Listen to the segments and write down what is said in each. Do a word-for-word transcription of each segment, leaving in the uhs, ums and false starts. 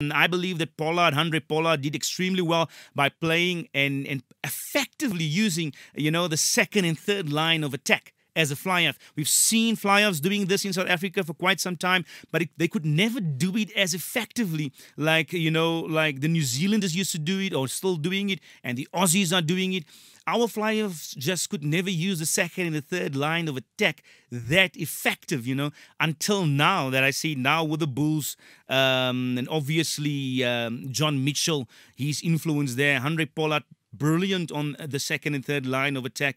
And I believe that Pollard, Andre Pollard, did extremely well by playing and, and effectively using, you know, the second and third line of attack as a fly-off. We've seen fly-offs doing this in South Africa for quite some time, but it, they could never do it as effectively like, you know, like the New Zealanders used to do it or still doing it, and the Aussies are doing it. Our fly-offs just could never use the second and the third line of attack that effective, you know, until now that I see now with the Bulls, um, and obviously um, John Mitchell, his influence there, Andre Pollard, brilliant on the second and third line of attack,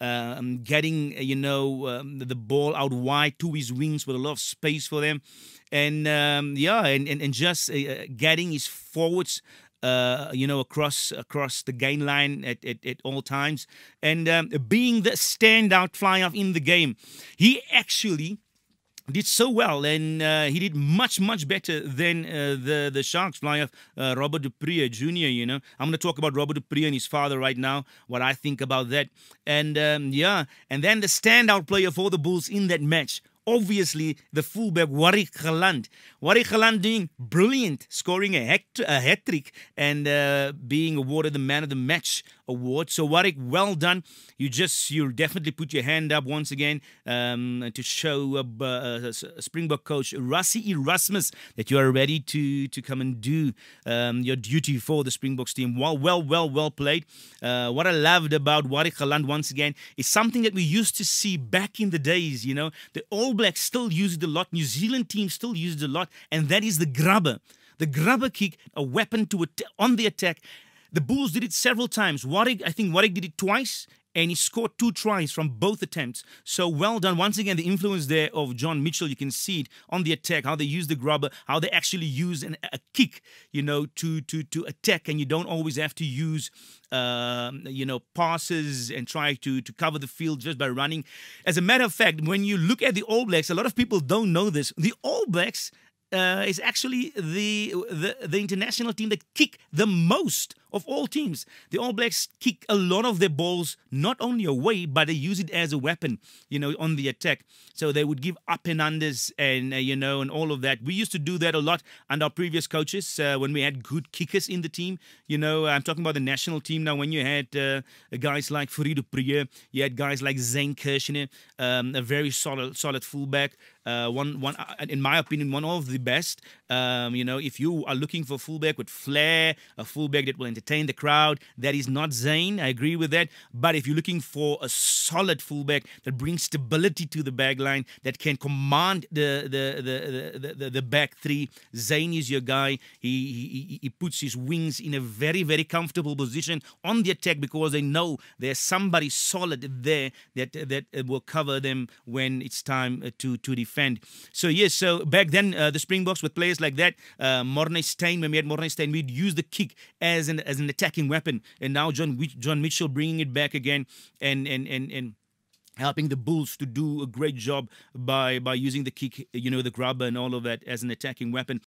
um, getting, you know, um, the ball out wide to his wings with a lot of space for them. And, um, yeah, and, and, and just uh, getting his forwards, uh, you know, across across the gain line at, at, at all times. And um, being the standout fly-off in the game. He actually did so well, and uh, he did much, much better than uh, the, the Sharks fly-off, uh, Robert du Preez Junior, you know. I'm going to talk about Robert du Preez and his father right now, what I think about that. And, um, yeah, and then the standout player for the Bulls in that match, obviously the fullback Warwick Geland. Warwick Geland doing brilliant, scoring a, hat- a hat-trick and uh, being awarded the Man of the Match award. So Warwick, well done. You just, you definitely put your hand up once again um, to show uh, uh, Springbok coach Rassie Erasmus that you are ready to, to come and do um, your duty for the Springboks team. Well, well, well, well played. Uh, what I loved about Warwick Geland once again is something that we used to see back in the days, you know. The All Blacks still use it a lot. New Zealand team still use it a lot, and that is the grubber. The grubber kick, a weapon to at- on the attack. The Bulls did it several times. Warwick, I think Warwick did it twice, and he scored two tries from both attempts. So well done. Once again, the influence there of John Mitchell, you can see it on the attack, how they use the grubber, how they actually use an, a kick, you know, to to to attack, and you don't always have to use, uh, you know, passes and try to, to cover the field just by running. As a matter of fact, when you look at the All Blacks, a lot of people don't know this. The All Blacks uh, is actually the, the, the international team that kick the most of all teams. The All Blacks kick a lot of their balls not only away, but they use it as a weapon, you know, on the attack. So they would give up and unders and, uh, you know, and all of that. We used to do that a lot under our previous coaches uh, when we had good kickers in the team. You know, I'm talking about the national team now. When you had uh, guys like Fourie du Preez, you had guys like Zane Kirshner, um, a very solid, solid fullback. Uh, one, one, in my opinion, one of the best. Um, you know, if you are looking for a fullback with flair, a fullback that will entertain the crowd, that is not Zane. I agree with that. But if you're looking for a solid fullback that brings stability to the back line, that can command the the the the, the, the back three, Zane is your guy. He, he he puts his wings in a very very comfortable position on the attack because they know there's somebody solid there that that will cover them when it's time to to defend. So yes, so back then uh, the Springboks with players like that, uh, Morne Steyn, when we had Morne Steyn, we'd use the kick as an as an attacking weapon, and now John John Mitchell bringing it back again and and and and helping the Bulls to do a great job by by using the kick, you know, the grubber and all of that as an attacking weapon.